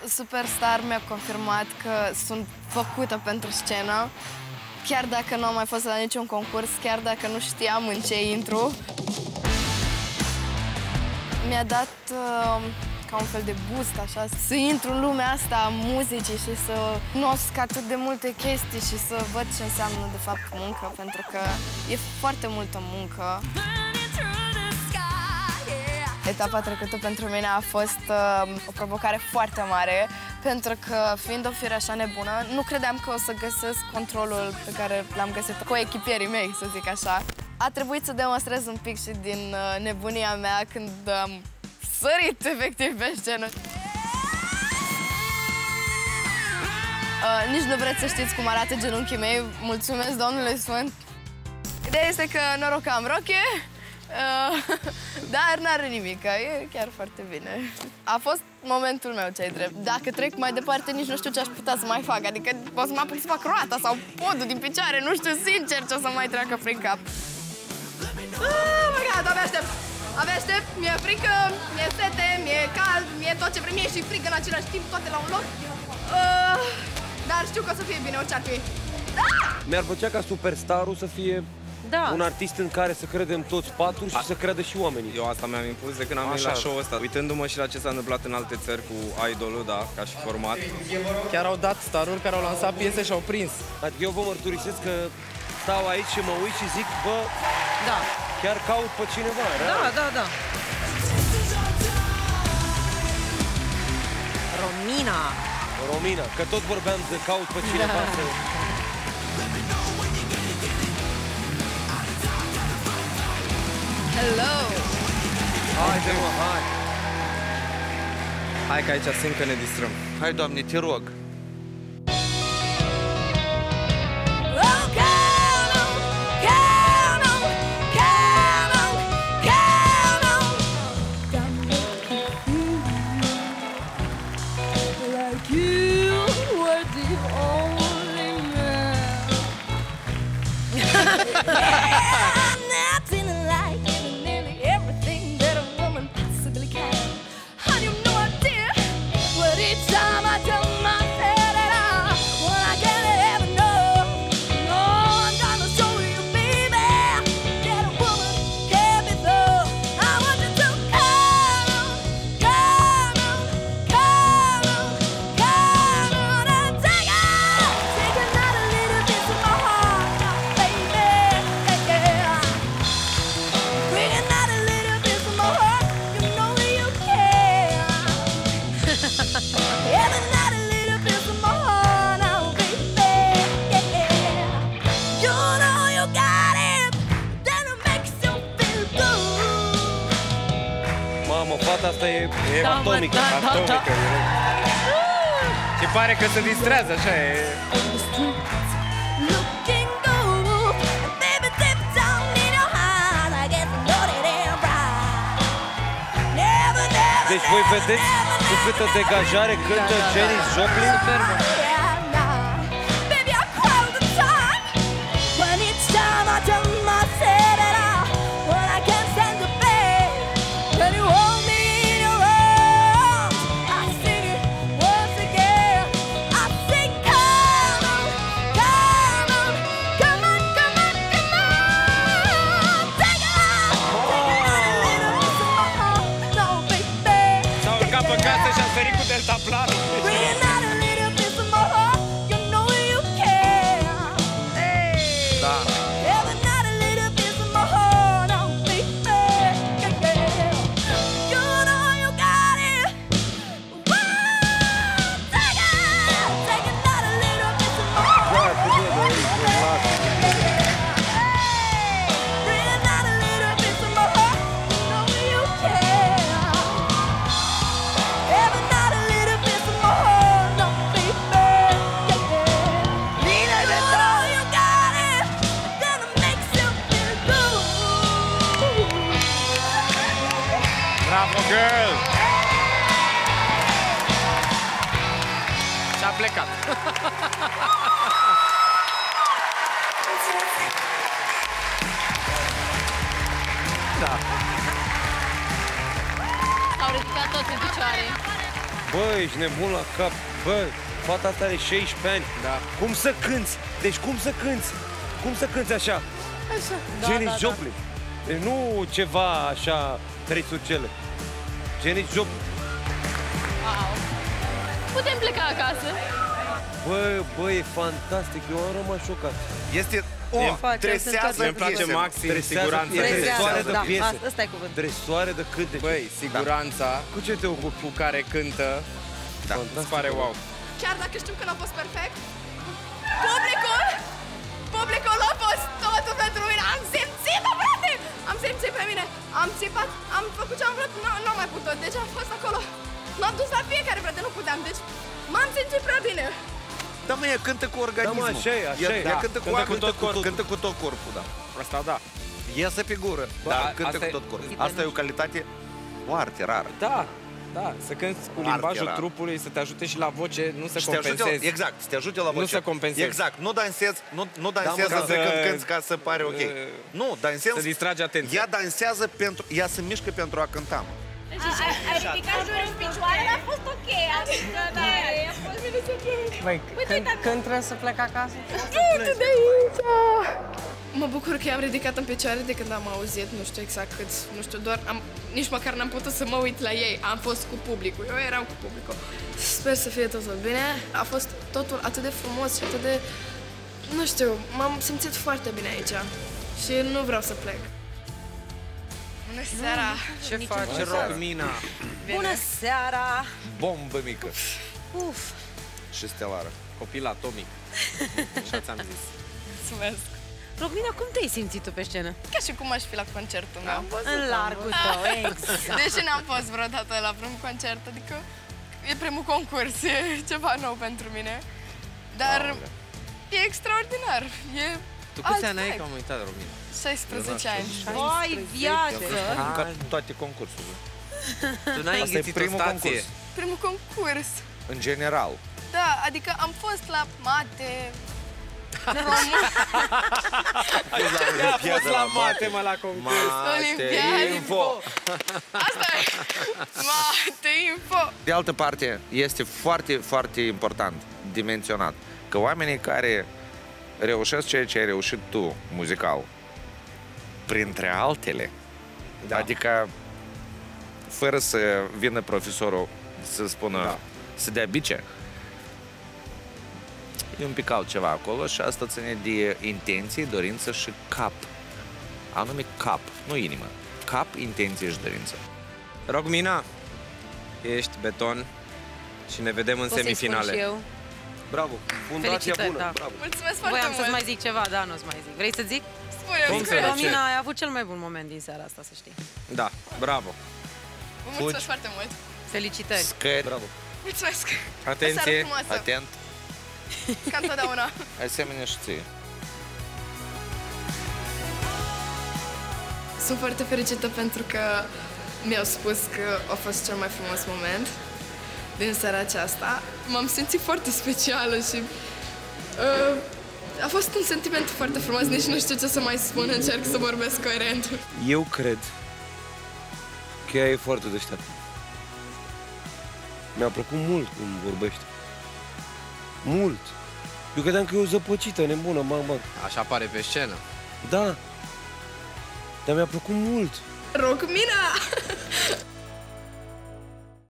Superstar mi-a confirmat că sunt făcută pentru scenă. Chiar dacă nu am mai fost la niciun concurs, chiar dacă nu știam în ce intru. Mi-a dat ca un fel de boost, așa, să intru în lumea asta a muzicii și să cunosc atât de multe chestii și să văd ce înseamnă, de fapt, muncă, pentru că e foarte multă muncă. Etapa trecută pentru mine a fost o provocare foarte mare, pentru că, fiind o fire așa nebună, nu credeam că o să găsesc controlul pe care l-am găsit cu echipierii mei, să zic așa. A trebuit să demonstrez un pic și din nebunia mea când am sărit efectiv pe scenă. Nici nu vreți să știți cum arată genunchii mei, mulțumesc Domnului Sfânt. Ideea este că noroc că am rochie. Dar n-are nimic, e chiar foarte bine. A fost momentul meu, ce-ai drept. Dacă trec mai departe, nici nu știu ce aș putea să mai fac. Adică o să mă apuc să fac roata sau podul din picioare, nu știu sincer ce o să mai treacă prin cap. Oh my God, abia aștept! Abia aștept, mi-e frică, mi-e sete, mi-e cald, mi-e tot ce vrei, mi-e și frică în același timp, toate la un loc. Dar știu că o să fie bine, orice ar fi. Mi-ar plăcea ca Superstarul să fie un artist în care să credem toți patru și să creadă și oamenii. Eu asta mi-am impus de când am venit la show-ul ăsta. Uitându-mă și la ce s-a întâmplat în alte țări cu Idol-ul, da, ca și format. Chiar au dat staruri care au lansat piese și au prins. Adică eu vă mărturisesc că stau aici și mă uit și zic, bă, chiar caut pe cineva, Da. Romina, că tot vorbeam de caut pe cineva să... Hello! Haide, mă, hai! Hai că aici simt că ne distrăm. Hai, Doamne, te rog! Fata asta e atomică. Și pare că se distrează, așa e. Deci voi vedeți cu câtă degajare cântă Janis Joplin? Superbă. Deltaplan. Da. Bravo, girl! Și-a plecat. S-au ridicat toți în picioare. Bă, ești nebun la cap. Bă, fata asta are 16 ani. Da. Cum să cânți? Deci cum să cânți? Cum să cânți așa? Așa. Janis Joplin. Deci nu ceva așa, trei surcele. Janis Joplin. Wow. Putem pleca acasă? Bă, e fantastic. Eu am rămas șocat. Este o tresează Îmi place piesă. maxim siguranța. Tresoare de piese. Asta e cuvântul. Tresoare de cântece. Băi, siguranța Cu ce te ocupi? cu care cântă, îți pare wow. Chiar dacă știu că n-a fost perfect, publicul a fost totul pentru mine. Am simțit-o, frate! Am simțit pe mine. Am țipat, am făcut ce am vrut, nu am mai putut. Deci am fost acolo. M-am dus la fiecare, frate, nu puteam. Deci m-am simțit prea bine. Da, mă, ea cântă cu organismul. Da, mă, așa e, așa e. Ea cântă cu tot corpul. Cântă cu tot corpul, da. Asta da. Iese pe gură, dar cântă cu tot corpul. Asta e o calitate foarte rară. Da, să cânti cu limbajul trupului, să te ajute și la voce, nu să compensezi. Exact, să te ajute la voce. Nu să compensezi. Exact, nu dansezi, nu dansează să cânti ca să pare ok. Nu, dansezi. Să distragi atenția. Ea dansează pentru, ea se mișcă pentru a cânta. Ai ridicat jur în picioare, a fost ok. Adică, da, a fost bine să plec. Băi, când trebuie să plec acasă? Tu de aici! Mă bucur că i-am ridicat în picioare de când am auzit, nu știu exact cât, nu știu, doar nici măcar n-am putut să mă uit la ei, am fost cu publicul, eu eram cu publicul. Sper să fie totul bine, a fost totul atât de frumos și atât de, nu știu, m-am simțit foarte bine aici și nu vreau să plec. Bună seara! Ce face Romina? Bună seara! Bombă mică Uf! și stelară. Copil atomic. Așa ți-am zis. Mulțumesc! Romina, cum te-ai simțit tu pe scenă? Ca și cum aș fi la concertul meu. În largul tău, exact. Deși n-am fost vreodată la vreun concert, adică e primul concurs, e ceva nou pentru mine. Dar e extraordinar, e Tu câți ani ai că am uitat, Romina? 16 ani. Vai, viață! Am mâncat toate concursurile. Tu n-ai Asta e înghițit o primul stație? concurs. Primul concurs. În general. Da, adică am fost la mate, A fost la mate, mă, la concurs. Olimpiade. Info. Asta e. Mate info. De altă parte, este foarte, foarte important de menționat că oamenii care reușesc ceea ce ai reușit tu, muzical, printre altele, adică fără să vină profesorul să spună, să dea bice, e un pic altceva acolo și asta ține de intenție, dorință și cap. Anume cap, nu inimă. Cap, intenție și dorință. Romina, ești beton și ne vedem în Pot să-i spun semifinale. și eu. Bravo, fundația Felicitări, bună, da. bravo. Mulțumesc foarte Voiam mult. să-ți mai zic ceva, dar nu-ți mai zic. Vrei să zic? Spune-mi. Romina, ai avut cel mai bun moment din seara asta, să știi. Da, bravo. Vă mulțumesc foarte mult. Felicitări. Scări, Bravo. Mulțumesc. Atenție. O seară frumoasă. atent, Ca întotdeauna. asemenea și ție. Sunt foarte fericită pentru că mi-au spus că a fost cel mai frumos moment din seara aceasta. M-am simțit foarte specială și a fost un sentiment foarte frumos, nici nu știu ce să mai spun, încerc să vorbesc coerent. Eu cred că ea e foarte deșteaptă. Mi-a plăcut mult cum vorbește. Mult. Eu credeam că e o zăpăcită nebună, bang. Așa pare pe scenă. Da. Dar mi-a plăcut mult. Romina!